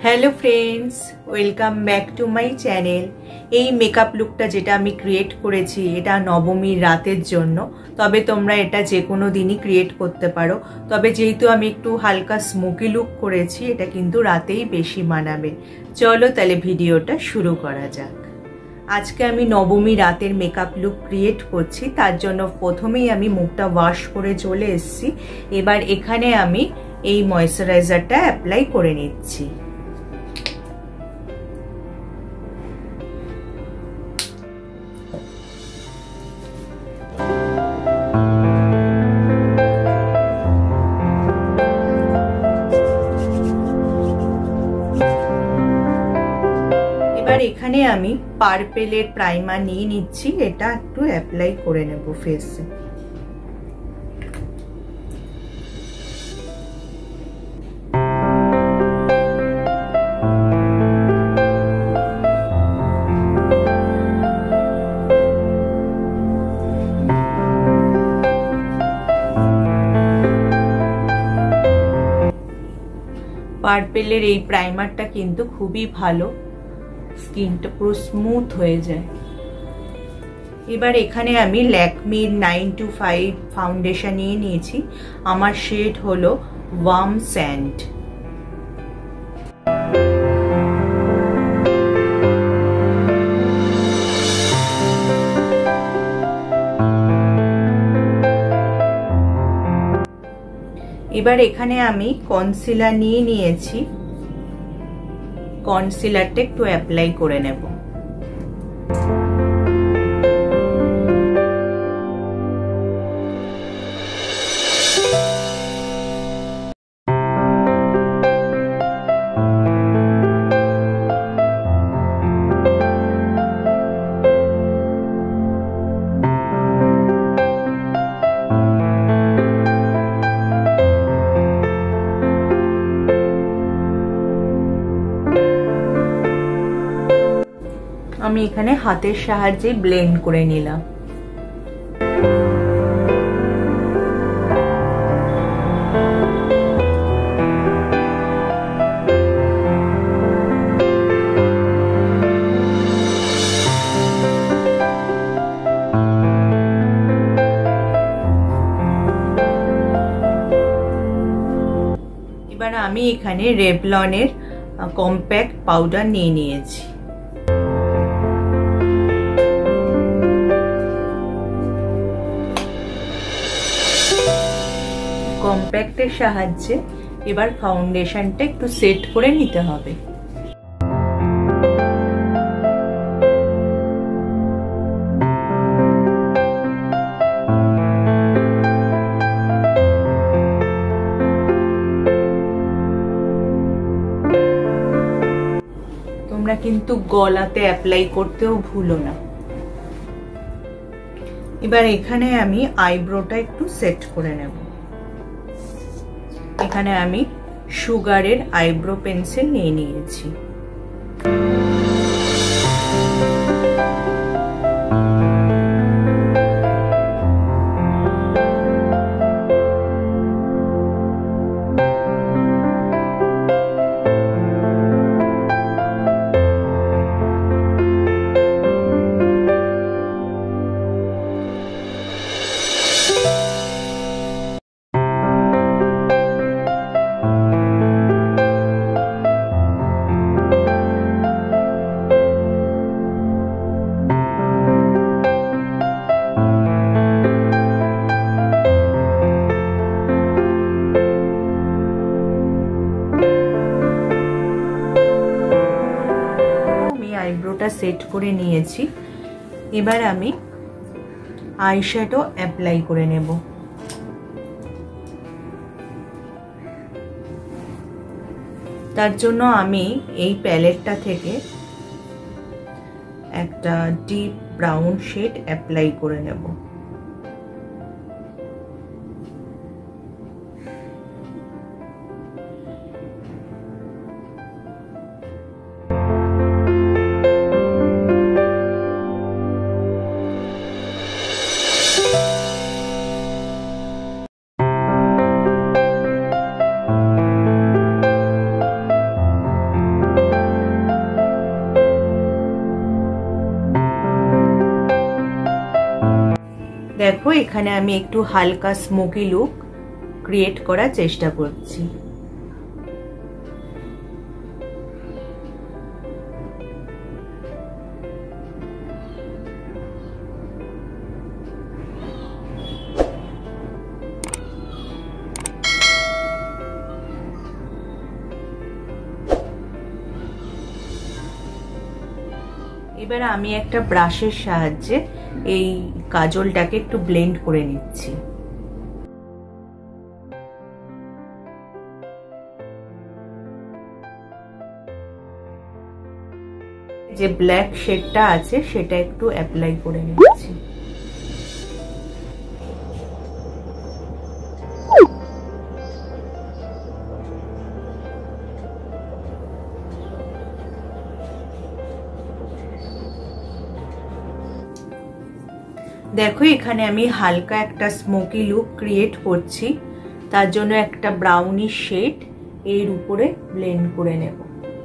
Hello friends, welcome back to my channel. এই makeup লুকটা যেটা আমি ক্রিয়েট করেছি এটা নবমীর রাতের জন্য। তবে তোমরা এটা যে কোনো দিনই ক্রিয়েট করতে পারো। তবে যেহেতু আমি একটু হালকা স্মোকি লুক করেছি, এটা কিন্তু রাতেই বেশি মানাবে। চলো তাহলে ভিডিওটা শুরু করা যাক। আজকে আমি নবমী রাতের মেকআপ লুক ক্রিয়েট করছি। তার জন্য প্রথমেই আমি মুখটা ওয়াশ করে চলে এসেছি। এবার এখানে আমি এই ময়েশ্চারাইজারটা অ্যাপ্লাই করে নিচ্ছি। এখানে আমি পার্পেলের প্রাইমার নিয়ে নিচ্ছি, এটা একটু অ্যাপ্লাই করে নেব ফেসে। পার্পেলের এই প্রাইমারটা কিন্তু খুবই ভালো, স্কিনটা পুরো স্মুথ হয়ে যায়। এবার এখানে আমি ল্যাকমির 925 ফাউন্ডেশন নিয়ে নিয়েছি। আমার শেড হলো ওয়ার্ম স্যান্ড। এবার এখানে আমি কনসিলার নিয়ে নিয়েছি, কনসিলারটা একটু অ্যাপ্লাই করে নেব। আমি এখানে হাতের সাহায্যে ব্লেন্ড করে নিলাম। এবার আমি এখানে রেভলনের কম্প্যাক্ট পাউডার নিয়ে নিয়েছি। কম্প্যাক্টের সাহায্যে এবার ফাউন্ডেশনটা একটু সেট করে নিতে হবে। তোমরা কিন্তু গলাতে অ্যাপ্লাই করতেও ভুলো না। এবার এখানে আমি আইব্রোটা একটু সেট করে নেব। এখানে আমি সুগারের আইব্রো পেন্সিল নিয়ে নিয়েছি। আইব্রোটা সেট করে নিয়েছি। এবার আমি আইশ্যাডো অ্যাপ্লাই করে নেব। তার জন্য আমি এই প্যালেটটা থেকে একটা ডিপ ব্রাউন শেড অ্যাপ্লাই করে নেব। দেখো এখানে আমি একটু হালকা স্মোকি লুক ক্রিয়েট করার চেষ্টা করছি। এবার আমি একটা ব্রাশের সাহায্যে এই কাজলটাকে একটু ব্লেন্ড করে নিচ্ছি। যে ব্ল্যাক শেডটা আছে সেটা একটু অ্যাপ্লাই করে নিচ্ছি। দেখো এখানে আমি হালকা একটা স্মোকি লুক ক্রিয়েট করছি, তার জন্য একটা ব্রাউনিশ শেড এর উপরে ব্লেন্ড করে নেব।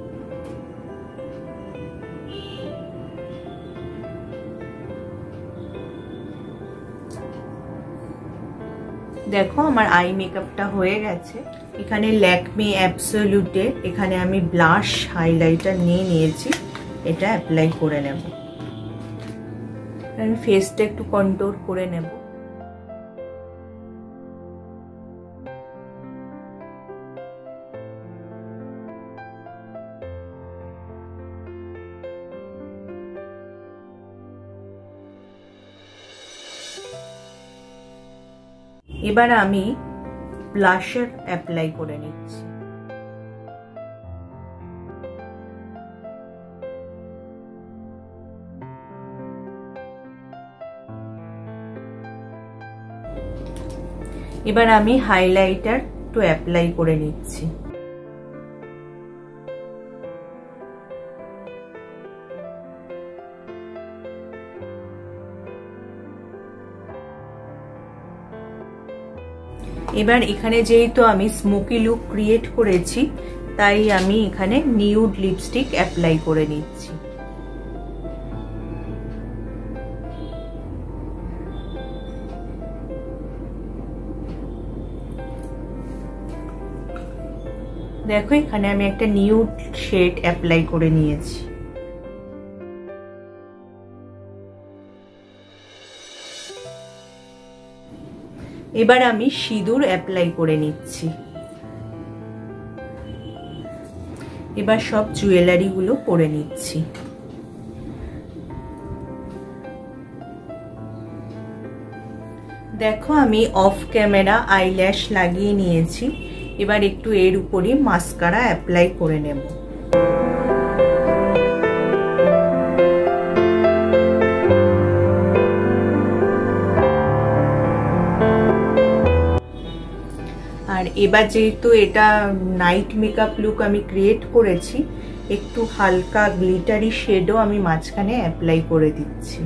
দেখো আমার আই মেকআপটা হয়ে গেছে। এখানে ল্যাকমি অ্যাবসোলিউটে এখানে আমি ব্লাশ হাইলাইটার নিয়ে নিয়েছি, এটা অ্যাপ্লাই করে নেব। আমি ফেসটা একটু কন্ট্রোল করে নেব। এবার আমি ব্লাশার অ্যাপ্লাই করে নিচ্ছি। এবার আমি হাইলাইটার একটু অ্যাপ্লাই করে নিচ্ছি। এবার এখানে যেহেতু আমি স্মোকি লুক ক্রিয়েট করেছি, তাই আমি এখানে নিউড লিপস্টিক অ্যাপ্লাই করে নিচ্ছি। দেখো এখানে আমি একটা নিউড শেড অ্যাপ্লাই করে নিয়েছি। এবার আমি সিঁদুর অ্যাপ্লাই করে নিচ্ছি। এবার সব জুয়েলারি গুলো পরে নিচ্ছি। দেখো আমি অফ ক্যামেরা আইল্যাশ লাগিয়ে নিয়েছি। এবার একটু এর উপরে মাস্কারা অ্যাপ্লাই করে নেব। আর এবার যেহেতু এটা নাইট মেকআপ লুক আমি ক্রিয়েট করেছি, একটু হালকা গ্লিটারি শেডও আমি মাঝখানে অ্যাপ্লাই করে দিচ্ছি।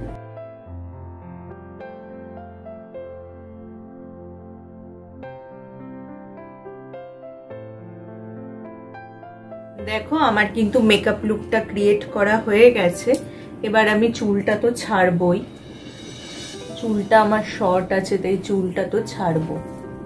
দেখো আমার কিন্তু মেকআপ লুকটা ক্রিয়েট করা হয়ে গেছে। এবার আমি চুলটা তো ছাড়বই, চুলটা আমার শর্ট আছে তাই চুলটা তো ছাড়বো।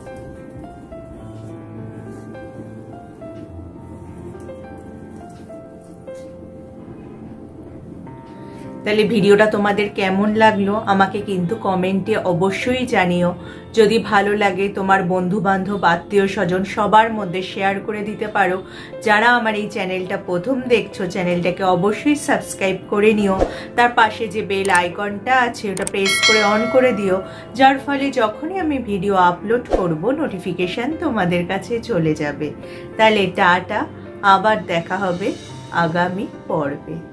তাহলে ভিডিওটা তোমাদের কেমন লাগলো আমাকে কিন্তু কমেন্টে অবশ্যই জানিও। যদি ভালো লাগে তোমার বন্ধু বান্ধব আত্মীয় স্বজন সবার মধ্যে শেয়ার করে দিতে পারো। যারা আমার এই চ্যানেলটা প্রথম দেখছো চ্যানেলটাকে অবশ্যই সাবস্ক্রাইব করে নিও। তার পাশে যে বেল আইকনটা আছে ওটা প্রেস করে অন করে দিও, যার ফলে যখনই আমি ভিডিও আপলোড করব নোটিফিকেশান তোমাদের কাছে চলে যাবে। তাহলে টাটা, আবার দেখা হবে আগামী পর্বে।